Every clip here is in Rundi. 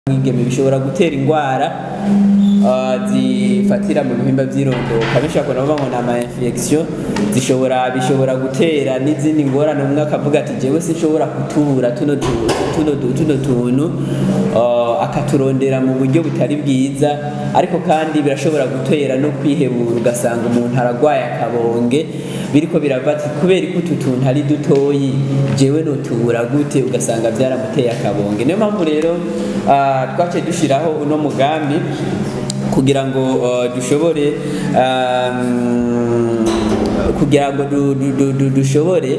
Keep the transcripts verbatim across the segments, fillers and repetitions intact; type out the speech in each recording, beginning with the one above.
Ingeme bishobora gutera ingwara zifatira mu bihimba by'irondoka bishobora kuba ngo nama infection zishobora bishobora gutera n'izindi ngorane umwe akavuga ati jewe sinshobora kutubura tuno tuno tuno tuntu akaturondera mu buryo butari bwiza ariko kandi birashobora gutera no kwihebura ugasanga umuntu aragwaye akabonge biriko biravati kubera ko tutuntu ari dutoyi jewe no tubura gute ugasanga byaramuteye akabonge niyo mpamvu rero twace dushiraho uno mugambi kugira ngo dushobore kugira ngo dushobore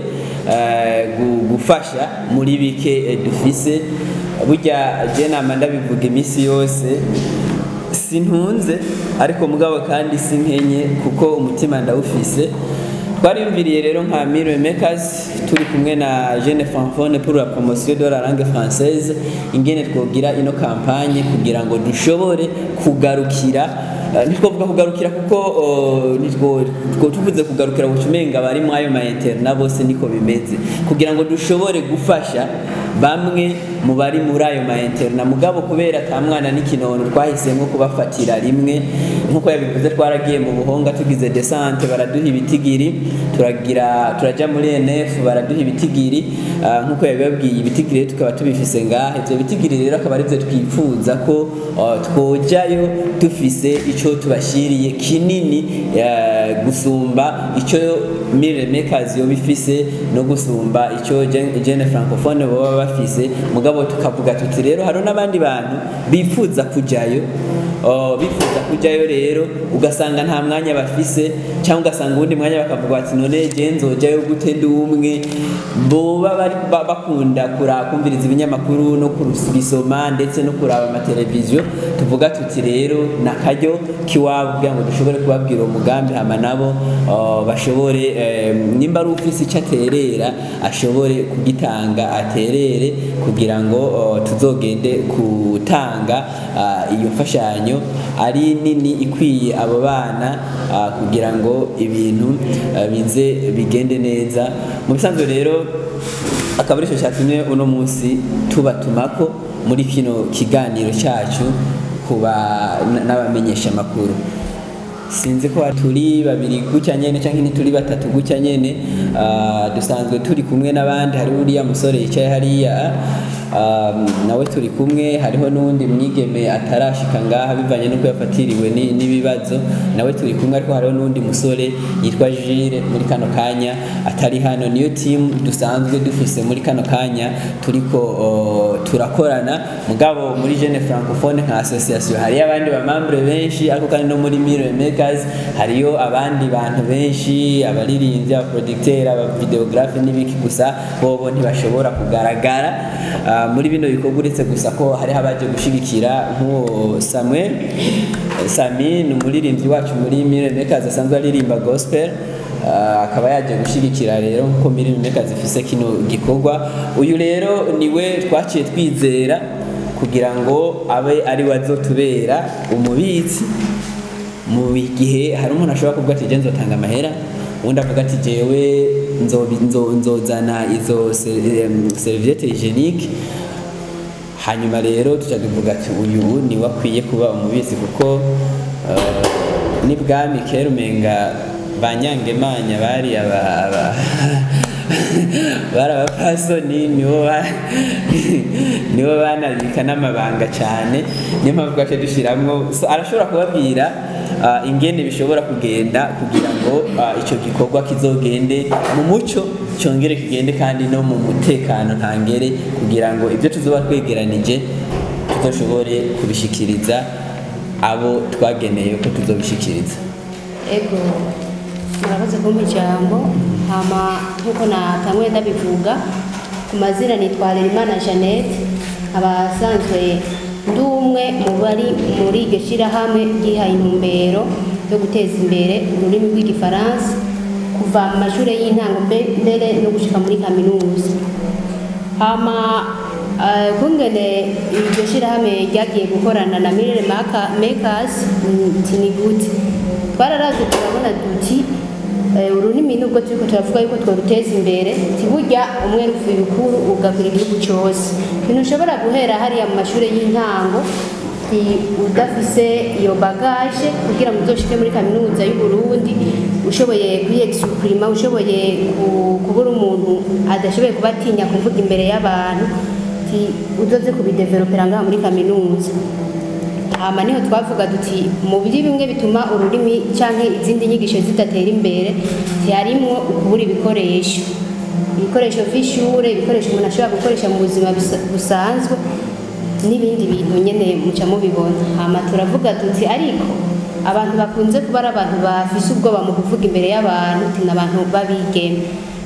gufasha muri bike dufise burya je nama ndabivuga imisi yose sintunze ariko mugabo kandi sinkenye kuko umutima ndawufise twariyumviriye rero nka Mille Makers turi kumwe na Jeune Francophone pour la promotion de la langue française ingene twogira ino campagne kugira ngo dushobore kugarukira nitwovuga kugarukira kuko nitwo tuvuze kugarukira ubucumenga bari mu ayo ma interna bose niko bimeze kugira ngo dushobore gufasha bamwe mu bari muri ayo ma interna mugabo kubera tamwana n'ikinono twahisemo kubafatira rimwe nkuko yabivuze twaragiye mu buhonga tugize descente baraduha ibitigiri turagira turaja muri N F baraduha ibitigiri nkuko yabibabwiye ibitigiri tukaba tubifise ngahe ivyo bitigiri rero akaba ari byo twifuza ko twojayo dufise ico tubashiriye kinini gusumba ico Mille Makers yo bifise no gusumba ico Jeune Francophone baba bafise mugabo tukavuga tuti rero haro nabandi bantu bifuza kujayo oh bifuza kujayo rero ugasanga nta mwanya bafise cyangwa ugasanga undi mwanya bakavuga ati none je nzojayo gute ndumwe boba bari bakunda kura kumviriza ibinyamakuru no kurusoma ndetse no kuraba ama televiziyo tuvuga tuti rero nakaryo kiwabo kugira ngo dushobore kubabwira umugambi hama nabo bashobore nimba ari ufise icaterera ashobore kugitanga aterere kugira ngo tuzogende kutanga iyo mfashanyo ari nini ikwiye abo bana kugira ngo ibintu bize bigende neza mu bisanzwe rero akabarisho cyatumye uno munsi tubatumako muri kino kiganiro cyacu kuba n'abamenyesha makuru sinzi ko turi babiri gucya nyene canke turi batatu gucya nyene dusanzwe turi kumwe nabandi hari uriya musore yicaye hariya nawe turi kumwe hariho nundi mwigeme atarashika ngaha bivanye no kuyafatiriwe nibibazo nawe turi kumwe ariko hariho nundi musore yitwa Jire muri kano kanya atari hano niyo team dusanzwe dufise muri kano kanya turiko turakorana mugabo muri Jeune Francophone nka association hari abandi ba membre benshi ariko kandi no muri Mille Makers hariyo abandi bantu benshi abaririmbyi aba producteur aba videographe n'ibiki gusa bobo ntibashobora kugaragara muri bino bikorwa uretse gusa ko hari habaje gushigikira nko Samuel Sami n'umuririmbyi wacu muri Mille Makers asanzwe aririmba gospel akaba yaje gushigikira rero nko Mille Makers ifise kino gikorwa uyu rero niwe twaciye twizera kugira ngo abe ari wazotubera umubitsi mu gihe hari umuntu ashobora kuvuga ati je nzotanga amahera undi avuga ati jewe nzozana izo serviette hygienique hanyuma rero tujaduvuga ati uyu ni wakwiye kuba umubitsi kuko ni bwami kera umenga banyangemanya bari aba bara abapasoni nibo nibo banabika n'amabanga cyane niyo mpamvu twaje dushiramwo arashobora kubabwira ingene bishobora kugenda kugira ngo ico gikorwa kizogende mu muco cyongere kigende kandi no mu mutekano ntangere kugira ngo ibyo tuzoba twegeranije tuzoshobore kubishikiriza abo twageneye ko tuzobishikiriza ego murakoze ko mu jambo hama nkuko natamwe ndabivuga ku mazina nitwa Imana Jeannette abasanzwe ndumwe mu bari muri iryo shirahamwe gihaye intumbero yo guteza imbere ururimi rw'igifaransa kuva mu mashuri y'intango mbere no gushika muri kaminuza hama kungene iryo shirahamwe ryagiye gukorana na Mille Makers ni gute twararaje turabona duti ururimi nubwo turiko turavuga yuko tworuteza imbere tiburya umwe ruvuye ukuru ugakwira igihugu cyose ikintu ushobora guhera hariya mu mashuri y'intango udafise iyo bagage kugira ngo uzoshike muri kaminuza y'u Burundi ushoboye kuyexprima ushoboye kubura umuntu adashoboye kubatinya kuvuga imbere y'abantu uzoze kubidevelopera ngaha muri kaminuza. Hama niho twavuga duti mu biri bimwe bituma ururimi canke izindi nyigisho zidatera imbere harimwo ukubura ibikoresho ibikoresho vy'ishure ibikoresho umuntu ashobora gukoresha mu buzima busanzwe n'ibindi bintu nyene muca mubibona. Hama turavuga tuti ariko abantu bakunze kuba ari abantu bafise ubwoba mu kuvuga imbere y'abantu n'abantu babigeme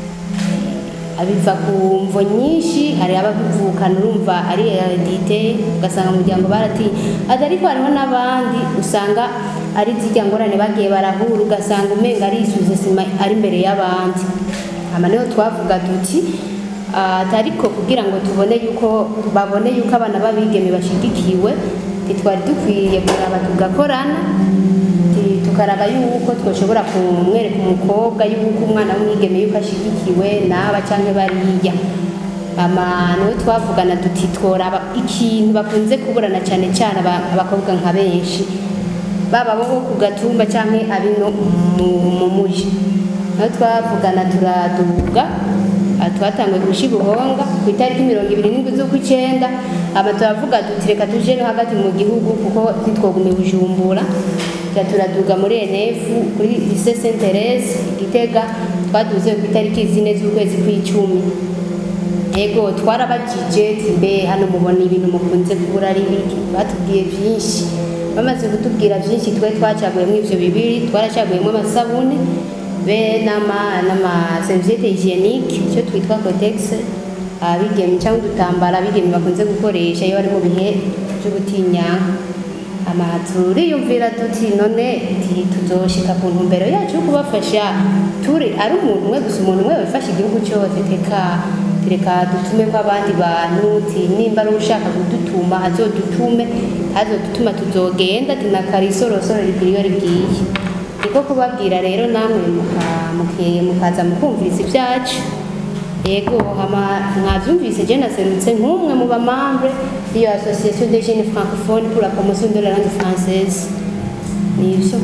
abiva ku mvo nyinshi hari abavukana urumva ari heredite ugasanga mu muryango barati ariko hariho n'abandi usanga ari zirya ngorane bagiye barahura ugasanga umenga ari isuze sima ari imbere y'abandi. Hama niho twavuga tuti atariko kugira ngo tubone yuko babone yuko abana babigeme bashigikiwe twari dukwiye kuraba tugakorana tukaraba yuko twoshobora kumwereka umukobwa yuko umwana w'umwigeme yuko ashigikiwe n'aba canke bariya. Ama niho twavugana duti tworaba ikintu bakunze kuburana cane cane abakobwa nka benshi baba bo ku gatumba canke abino mu muji. Niho twavugana turaduga twatanguye gushika ubuhonga ku itariki mirongo ibiri n'indwi z'ukwicenda aba turavuga duti reka tuje no hagati mu gihugu kuko titwogume Bujumbura turaduga muri N F kuri lycée Sainte Thérèse Gitega twaduze ku itariki zine z'ukwezi kw'icumi. Ego twarabajije mbe hano mubona ibintu mukunze kubura ari biki batubwiye byinshi bamaze kutubwira byinshi twe twacaguyemo ivyo bibiri twaracaguyemo amasabune be nama nama serviette hygiénique cyo twitwa Cotex abigeme cyangwa dutambara abigeme bakunze gukoresha iyo bari mu bihe byo gutinya amaturi yumvira tuti none tuzoshika ku ntumbero yacu kubafasha turi ari umuntu umwe gusa umuntu umwe wafashe igihugu cyose teka reka dutume ko abandi bantu ti nimba ari ushaka kudutuma azodutume azodutuma tuzogenda tinakarisorosoro rikiriyo rigiye niko kubabwira rero namwe mukiye mukaza mukumviriza ibyacu. Yego hama mwavyumvise je naserutse nk'umwe mu bamambre iyo association des jeunes francophones pour la promotion de la langue française nivyo.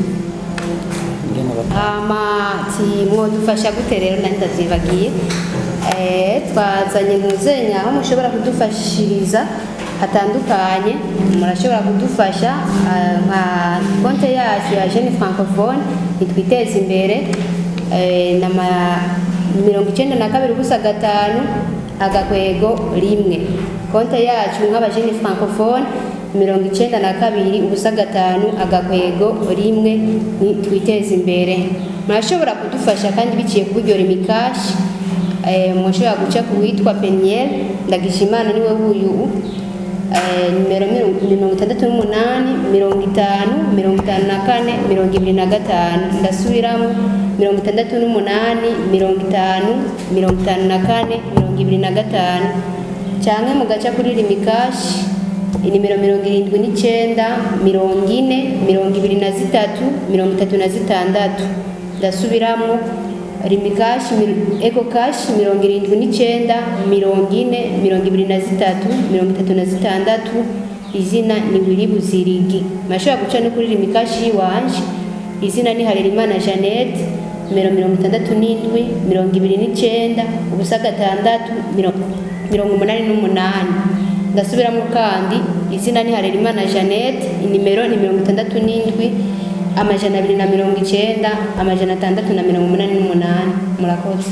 Hama ti mwodufasha gute rero nari ndavyibagiye eh twazanye ntuzenya aho mushobora kudufashiriza hatandukanye murashobora kudufasha nka konte yacu ya Jeune Francophone itwiteza imbere na mirongo icenda na kabiri ubusa gatanu agakwego rimwe. Konte yacu nk'aba Jeune Francophone mirongo icenda na kabiri ubusa gatanu agakwego rimwe twiteza imbere. Murashobora kudufasha kandi biciye ku buryo rimikashi mushobora guca ku witwa Peniel Ndagishimana niwe wuyu nimero mirongo itandatu n'umunani mirongo itanu mirongo itanu na kane mirongo ibiri na gatanu ndasubiramo mirongo itandatu n'umunani mirongo itanu mirongo itanu na kane mirongo ibiri na gatanu canke mugaca kuri rimikashi inimero mirongo irindwi n'icenda mirongo ine mirongo ibiri na zitatu mirongo itatu na zitandatu ndasubiramo rimikashi eko kashi mirongo irindwi n'icenda mirongo ine mirongo ibiri na zitatu mirongo itatu na zitandatu izina ni Willy Buzirigi. Mashobora guca no kuri rimikashi wanje izina ni Harerimana Jeannette numero mirongo itandatu n'indwi mirongo ibiri n'icenda ubusa gatandatu mirongo umunani n'umunani. Ndasubiramo kandi izina ni Harerimana Jeannette inimero ni mirongo itandatu n'indwi amajana abiri na mirongo icenda amajana atandatu na mirongo umunani n'umunani. Murakoze.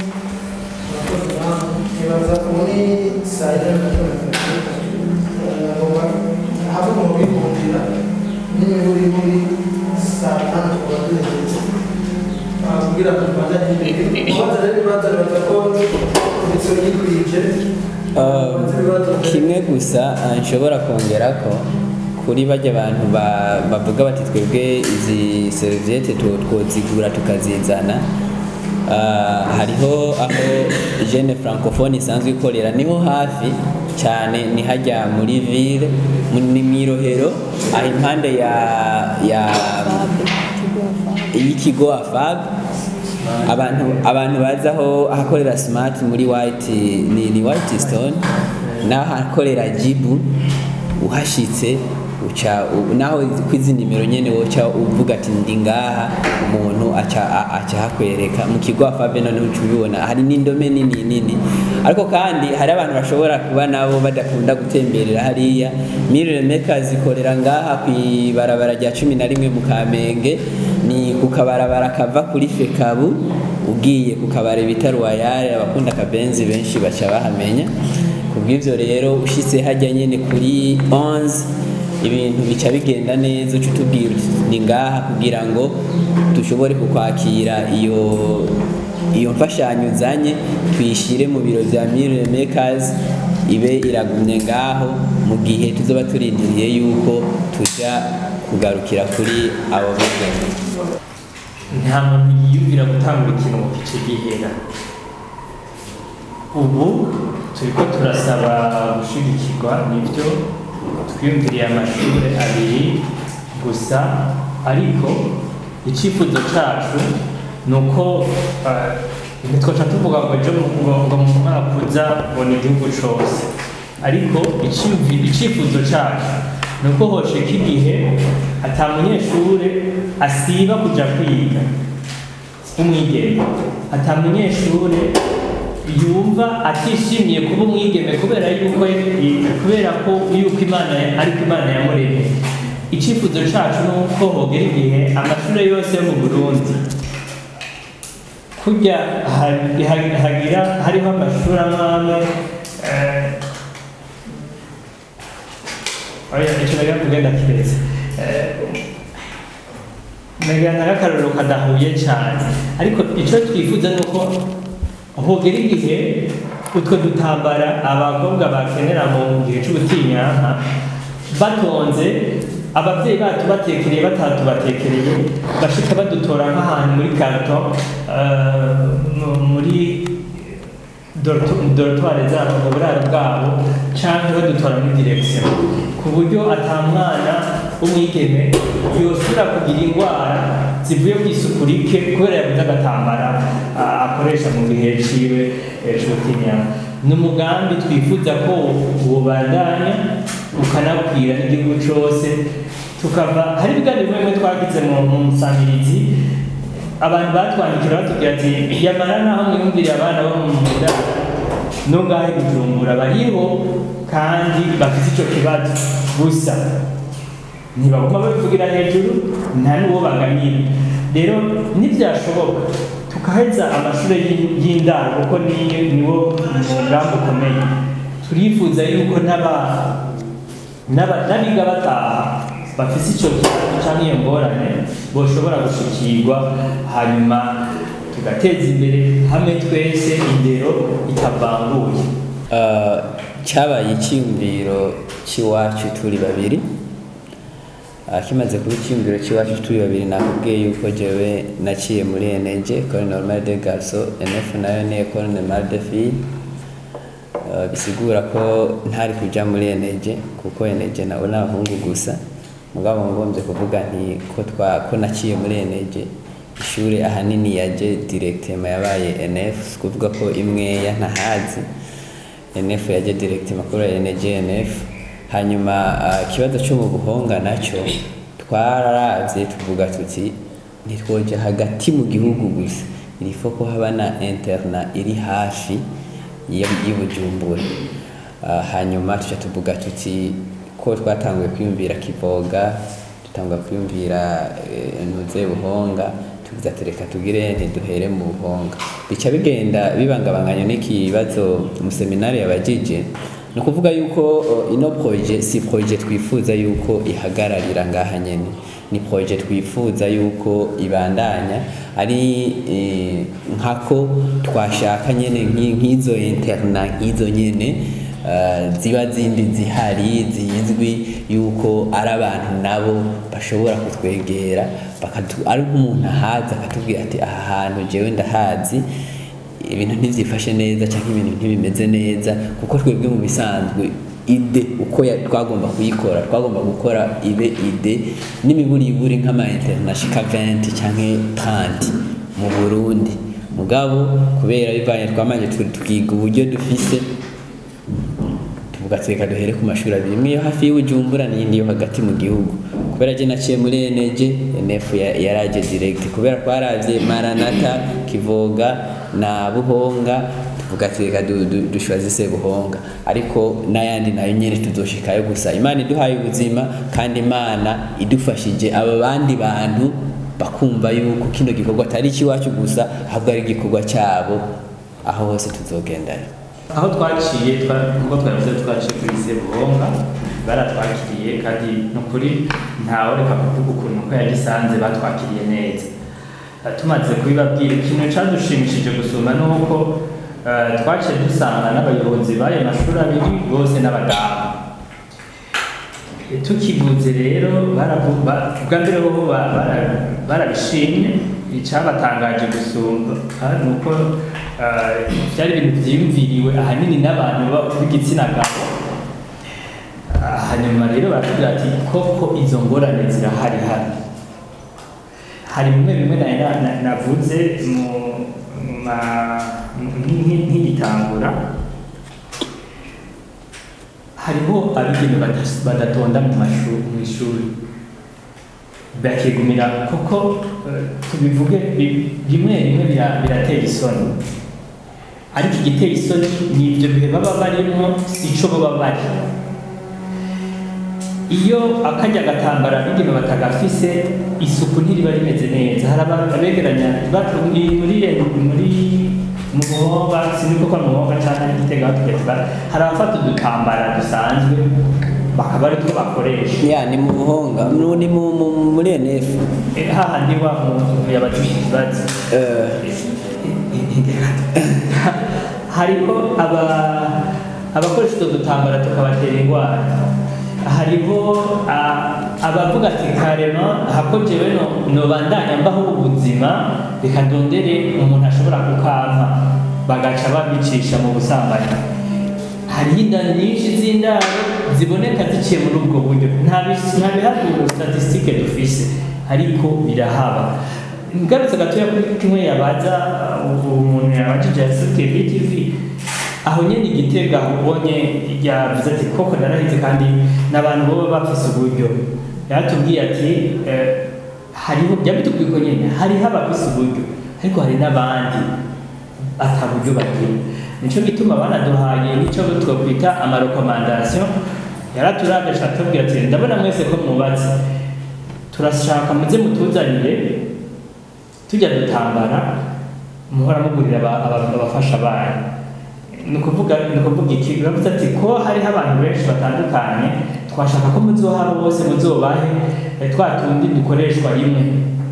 kimwe gusa nshobora kongera ko kuri bajya abantu bavuga bati twebwe izi serviette twozigura tukazizana hariho aho Jeune Francophone isanzwe ikorera niho hafi cyane ni hajya muri ville ni Mirohero aho impande ya ya y'ikigo Afag abantu abantu bazaho ahakorera smart muri white ni, ni white stone naho hakorera jibu uhashitse uca naho kwizi nimero nyene woca uvuga ati ndi ngaha umuntu aca aca hakwereka mu kigo afabe none ucubibona hari n'indome nini nini ariko kandi hari abantu bashobora kuba nabo badakunda gutemberera hariya Mirror Makers ikorera ngaha kwibarabara rya cumi na rimwe mu Kamenge ni kukabarabara kava kuri Fekabu ugiye kukabare bita Royal abakunda kabenzi benshi baca bahamenya kubw'ivyo rero ushitse hajya nyene kuri onze ibintu bica bigenda neza uca utubwira ni ngaha kugira ngo dushobore kukwakira iyo iyo mfashanyo uzanye tuyishire mu biro vya Mirror Makers ibe iragumye ngaho mu gihe tuzoba turindiriye yuko tuja kugarukira kuri abo bigeme. Nta muntu yiyumvira gutangura ikintu mu gice gihera. Ubu turiko turasaba gushigikirwa nivyo twiyumviriye amashuri abiri gusa ariko icyifuzo cyacu ni uko ntitwaca tuvuga ngo ejo ngo mu mwaka uza ngo ni igihugu cyose ariko icyifuzo cyacu ni uko hosheka igihe ata munyeshuri asiba kujya kwiga umwigeme ata munyeshuri yumva atishimiye kuba umwigeme kubera yuko kubera ko yuko Imana ariko Imana yamuremye icyifuzo cyacu ni uko hogera igihe amashuri yose yo mu Burundi kujya hagira hariho amashuri amwe oya icyo nagira kugenda kiretse nagira n'akarorero kadahuye cyane ariko icyo twifuza ni uko hogera igihe utwo dutambara abakobwa bakenera mu gihe cy'ubutinyanka batonze ababyeyi bacu batekereye batatu batekereye bashika badutora nk'ahantu muri karto muri dortoire zabo mu buraro bwabo cyangwa badutora muri direction ku buryo ata mwana umwigeme yosubira kugira indwara zivuye ku isuku rike kubera yabuze agatambara akoresha mu gihe ciwe c'ubutinyanka. Ni umugambi twifuza ko wobandanya ukanakwira n'igihugu cyose tukava hari ibiganiro bimwe twagize mu musamirizi abantu batwandikira batubwira ati yamara naho mwiyumvire abana bo mu ndaro no ngahe Bujumbura bariho kandi bafite icyo kibazo gusa ntibaguma babivugira hejuru nta n'uwo baganira rero ntibyashoboka tukaheza amashuri y'indaro kuko niwo mugambi ukomeye turifuza yuko n'abiga bataha bafite icyo kibazo cyangwa iyo ngorane boshobora gushikirwa hanyuma tugateza imbere hamwe twese indero itavanguye. Cyabaye icyiyumviro cy'iwacu turi babiri kimaze kuba icyiyumviro cy'iwacu turi babiri nakubwiye yuko jewe naciye muri N G École Normale des Garçons N F nayo ni École Normale des Filles bisigura ko ntari kuja muri N G kuko N G nawe n'abahungu gusa mugabo ngombye kuvuga nti ko twa ko naciye muri N G ishuri ahanini yaje directement yabaye N F kuvuga ko imwe ya ntahazi N F yaje directement kuri N G N F hanyuma kibazo cyo mu buhonga nacyo twararavye tuvuga tuti ntitwoje hagati mu gihugu gusa irifo ko haba na interna iri hafi y'Ibujumbura hanyuma tuca tuvuga tuti ko twatanguye kwiyumvira Kivoga tutangwa kwiyumvira ntuze buhonga tugiza tereka tugire ntiduhere mu buhonga bica bigenda bibangabanganya n'ikibazo mu seminari yabajije no kuvuga yuko ino projet si projet twifuza yuko ihagararira ngaha nyene ni projet twifuza yuko ibandanya ari e, nkako twashaka nyene nk'izo interna nk'izo nyene uh, ziba zindi zihari zizwi yuko ari abantu nabo bashobora kutwegera bakatu ari nk'umuntu ahaza akatubwira ati aha hantu jewe ndahazi ibintu ntivyifashe neza cyangwa ibintu ntibimeze neza kuko twebwe mu bisanzwe ide uko twagomba kuyikora twagomba gukora ibe ide n'imiburiburi nk'ama international vingt cyangwa trente mu Burundi mugabo kubera bivanye twamanje tukiga uburyo dufise tuvuga tweka duhere ku mashuri abiri imwe yo hafi y'Ubujumbura n'iyindi yo hagati mu gihugu kubera je naciye muri N G N F yaraje direct kubera twaravye Maranatha Kivoga na Buhonga tuvuga tweka dushwazise Buhonga ariko n'ayandi nayo nyene tuzoshikayo gusa Imana iduhaye ubuzima kandi Imana idufashije aba bandi bantu bakumva yuko kino gikorwa atari ikiwacu gusa ahubwo ari igikorwa cyabo aho hose tuzogendayo aho twaciye ngo twavuze twaciye kuri Sebuhonga baratwakiriye kandi no kuri ntawe reka kuvuga ukuntu ko yagisanze batwakiriye neza tumaze kubibabwira ikintu cadushimishije gusoma nuko twaciye dusanga n'abayobozi b'ayo mashuri abiri bose n'abadamu tukivuze rero baravuga bwa mbere bo barabishimye icyabatangaje gusumba nuko byari ibintu byiyumviriwe ahanini n'abantu b'igitsina gabo hanyuma rero baratubwira ati koko izo ngorane zirahari hano hari bimwe bimwe navuze nk'igitangura hariho abigeme badatonda mu mashuri mu ishuri bakigumira koko tubivuge bimwe bimwe biratera isoni ariko igitera isoni ni ibyo bihe baba barimo ico baba bari iyo akajya gatambara abigeme batagafise isuku ntiriba rimeze neza hari abegeranya muri muri mu Buhonga siniko kwa Buhonga cyane igitega tuketwa hari abafata udutambara dusanzwe bakaba ari two bakoresha ya ni mu Buhonga ni mu muri N F ha handi wa mu yabatisha bazi hariho aba abakoresha udutambara tukabatera ingwara hariho abavuga ati karema hakojewe no bandanya mbaho ubuzima reka ndondere umuntu ashobora kukampa bagaca babicisha mu busambanyi hari inda nyinshi z'indaro ziboneka ziciye muri ubwo buryo nta biharuro statistique dufise ariko birahaba ngarutse gatoya kuri kimwe yabaza umuntu yabajije yasuke B T V aho nyene igitega ubonye yavuze ati koko narahize kandi n'abantu bo bafise uburyo yatubwiye ati hariho byabitubwiye ko nyene hariho abafise uburyo ariko hari n'abandi ataburyo bagira nico gituma banaduhaye nico twokwita amarekomandation yaraturavye atubwira ati ndabona mwese ko mubatse turashaka muze mutuzanire tujya dutambara muhora mugurira abafasha banyu nukuvuga nukuvuga iki bavuze ati ko hari abantu benshi batandukanye twashaka ko muzoha bose muzobahe twatundi dukoreshwa rimwe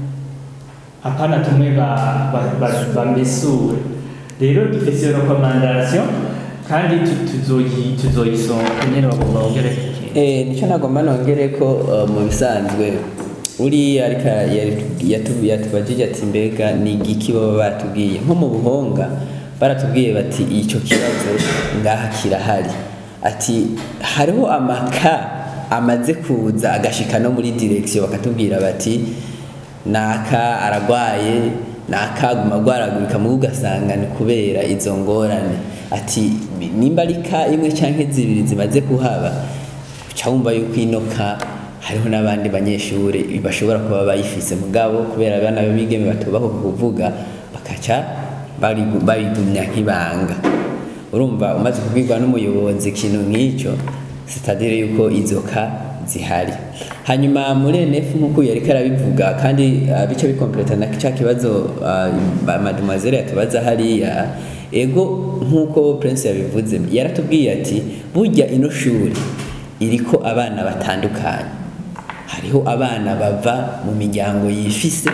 apana tumwe ba bambesure rero dufise recommandation kandi tuzoyi tuzoyisonga nyene bagomba ngere eh nico nagomba nongere ko mu bisanzwe uri ariko yatubajije ati mbega ni igiki baba batubwiye nko mu Buhonga baratubwiye bati icyo kibazo ngaha kirahari ati hariho amaka amaze kuza agashika no muri direction bakatubwira bati naka aragwaye naka guma gwaragurika mu ugasanga ni kubera izo ngorane ati nimba arika imwe canke zibiri zimaze kuhaba cyumva yuko inoka hariho nabandi banyeshure bashobora kuba bayifise mugabo kubera abana b'abigeme batubaho kuvuga bakaca bari barigumya nk'ibanga urumva umaze kubwirwa n'umuyobozi ikintu nk'icyo c'est-à-dire yuko izoka zihari hanyuma muri N F nk'uko yari karabivuga kandi bice bikompleta na cya kibazo mademoiselle yatubaza hariya ego nk'uko Prince yabivuze yaratubwiye ati burya ino shuri iriko abana batandukanye hariho abana bava mu miryango yifise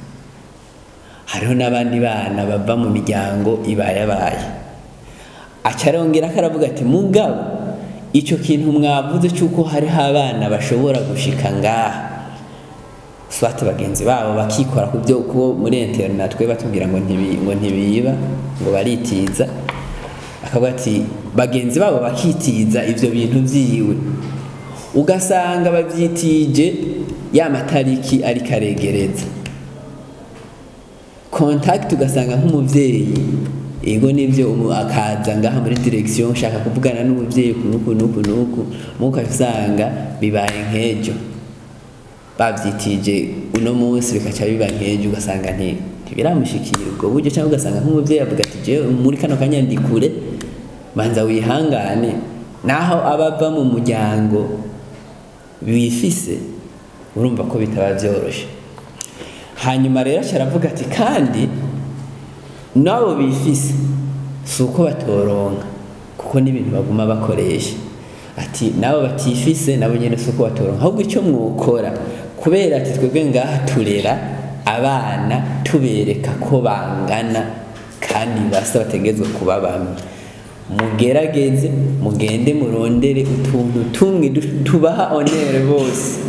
hariho n'abandi bana bava mu miryango ibayabaye acarongera karavuga ati mugabo ico kintu mwavuze cyuko hari abana bashobora gushika ngaha swate bagenzi babo bakikora ku byo ko muri internet twe batubwira ngo ntibi ngo ntibiba ngo baritiza akavuga ati bagenzi babo bakitiza ivyo bintu vyiwe ugasanga bavyitije ya matariki ari karegereza contact ugasanga nk'umuvyeyi ego nivyo umu akaza ngaha muri direction shaka kuvugana n'umuvyeyi kunuku nuku nuku muka usanga bibaye nkejo bavyitije uno munsi bikaca biba nkejo ugasanga nti ntibiramushikira ubwo buryo cyangwa ugasanga nk'umuvyeyi avuga ati je muri kano kanya ndi kure manza wihangane naho abava mu muryango bifise urumva ko bitaba vyoroshe. Hanyuma rero cyaravuga ati kandi nabo bifise suko batoronka kuko n'ibintu baguma bakoresha ati nabo batifise nabo nyene suko batoronka ahubwo icyo mwukora kubera ati twebwe ngaha turera abana tubereka ko bangana kandi basa bategezwe kuba bamwe mugerageze mugende murondere utuntu tumwe tubaha honere bose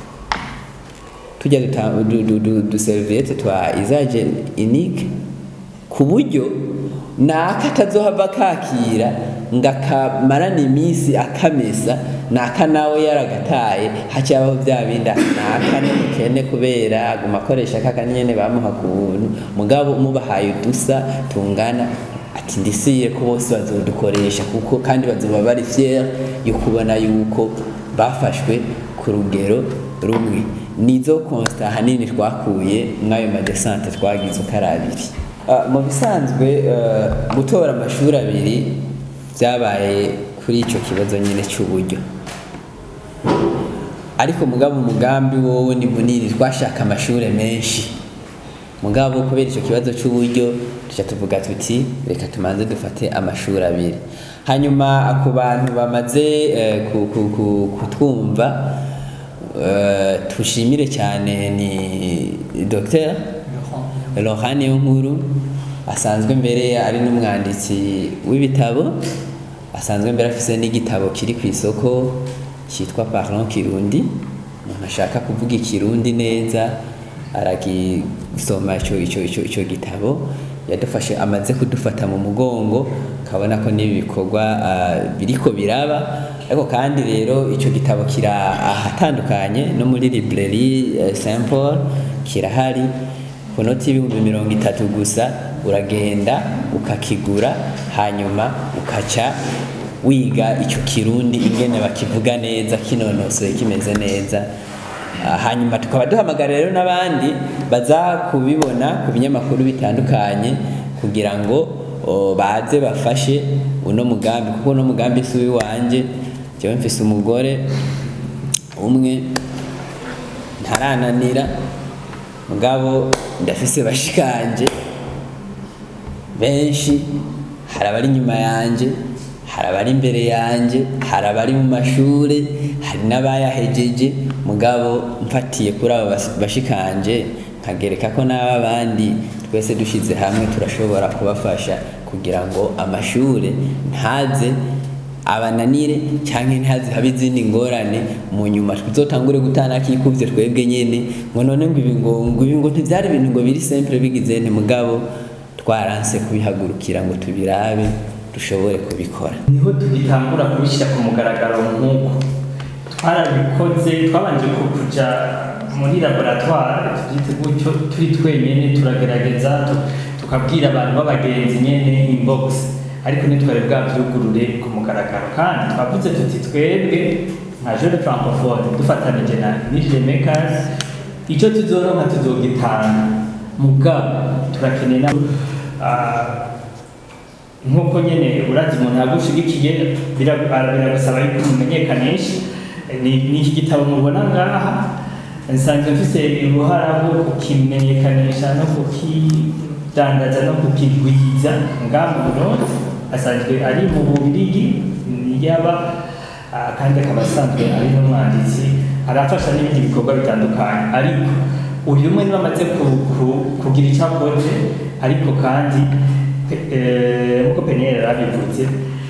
tujya du serviette twa usage unique ku buryo naka tazohava kakira ngakamarana iminsi akamesa naka nawe yaragataye hacabaho bya binda naka n'ukene kubera aguma akoresha kaka nyene bamuha kubuntu mugabo umubahaye udusa tungana ati ndisiye ko bose bazodukoresha kuko kandi bazoba bari fier yo kubona yuko bafashwe ku rugero rumwe. Nizo constat hanini twakuye mwayo madesante twagize ukarabiri. Uh, mu bisanzwe uh, gutora amashuri abiri byabaye kuri ico kibazo nyine cy'uburyo, ariko mugabo umugambi wowe ni munini twashaka amashuri menshi mugabo kubera ico kibazo cy'uburyo tuca tuvuga tuti reka tumanze dufate amashuri abiri. Hanyuma ku bantu bamaze uh, kutwumva uh, tushimire cyane ni Docteur Laurent Niyonkuru asanzwe mbere ari n'umwanditsi w'ibitabo, asanzwe mbere afise n'igitabo kiri ku isoko cyitwa Parlons Kirundi, umuntu ashaka kuvuga ikirundi neza aragisoma ico ico ico ico gitabo yadufashe amaze kudufata mu mugongo kabona ko nibi bikorwa uh, biriko biraba. Ariko kandi rero ico gitabo kira ahatandukanye no muri librairie uh, Saint Paul kirahari kunoti ibihumbi mirongo itatu gusa, uragenda ukakigura hanyuma ukaca wiga ico kirundi ingene bakivuga neza kinonosoye kimeze neza. Hanyuma tukaba duhamagara rero n'abandi baza kubibona ku binyamakuru bitandukanye kugira ngo baze bafashe uno mugambi, kuko uno mugambi si wanje jewe mfise umugore umwe ntarananira mugabo ndafise bashikanje benshi, hari abari inyuma yanje, hari abari imbere yanje, hari abari mu mashure, hari n'abayahejeje mugabo mfatiye kuri abo bashikanje nkagereka ko n'aba bandi twese dushize hamwe turashobora kubafasha kugira ngo amashure ntaze abananire cyangwa ntazi habe izindi ngorane mu nyuma tuzotangure gutana kikuvye twebwe nyene ngo none ngo ibi ngo ngo ibi ngo ntivyari ibintu ngo biri simple bigize nte mugabo twaranse kubihagurukira ngo tubirabe dushobore kubikora. Niho tugitangura kubishyira ku mugaragaro nk'uko twarabikoze, twabanje kuja muri laboratoire tubyite gutyo turi twenyene turagerageza tukabwira abantu b'abagenzi nyene inbox, ariko ntitwari bwavyugurure ku mugaragaro. Kandi twavuze tuti twebwe nka jeune francophone dufatanije na Niche Makers icyo tuzoronka tuzogitanga mugabo turakeneye na nkuko nyene urazi umuntu yagushigikiye biragusaba yuko umenyekanisha ni iki gitabo mubona ngaha nsanzwe mfise uruhara rwo kukimenyekanisha no kukidandaza no kukigwiza ngaha mu Burundi. Asanzwe ari mu Bubiligi yaba kandi akaba asanzwe ari n'umwanditsi, arafasha n'ibindi bikorwa bitandukanye, ariko uyu umwe niwe amaze kugira icyo akoze. Ariko kandi nkuko Penel arabivuze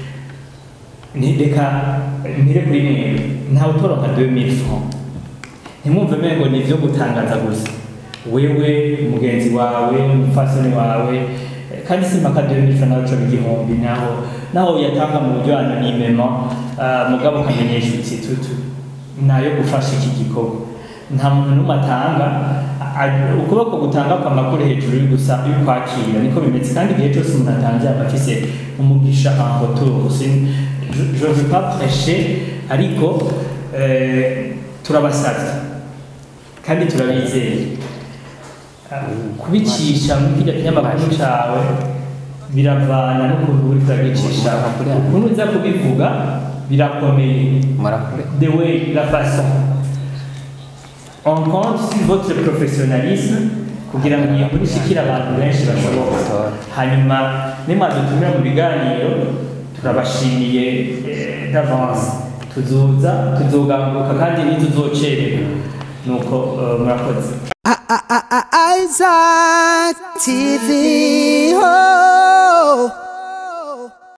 reka mpire kuri mwe ntawe utoronka deux mille francs, ntimwumve mengo ni ivyo gutangaza gusa wewe mugenzi wawe umufasoni wawe, kandi simpaka deux mille francs naco igihumbi naho naho yatanga mu buryo anonymement mugabo kamenyesha uti tutu nayo gufasha iki gikorwa. nta muntu n'umwe atanga ukuboko gutanga kwamakuru hejuru gusa y'ukwakira niko bimeze kandi igihe cyose umuntu atangiye aba afise umugisha en retour. Je veux pas prêcher ariko turabasavye kandi turabizeye kubicisha mu kirya kinyamakuru cawe biravana n'ukuntu uri kuragicisha ukuntu uza kubivuga birakomeye the way la façon on compte sur votre professionnalisme kugira ngo iyo nkuru ishikire abantu benshi bashoboka hanyuma nimwadutumira mu biganiro turabashimiye d'avance tuzoza tuzoganguka kandi ntituzocererwa nuko murakoze. Isaac T V. Oh.